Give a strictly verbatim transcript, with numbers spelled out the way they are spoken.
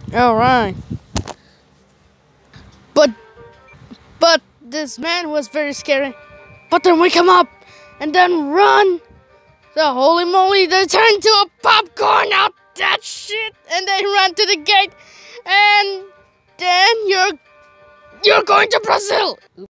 Alright. But but this man was very scary. But then we come up and then run. So holy moly, they turned into a popcorn out that shit and they ran to the gate and then you're you're going to Brazil.